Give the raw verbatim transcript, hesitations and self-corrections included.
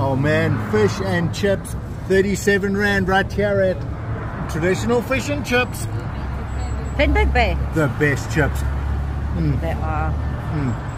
Oh man, fish and chips, thirty-seven rand right here at Traditional Fish and Chips. Plett Bay. The best chips. Mm. They are. Mm.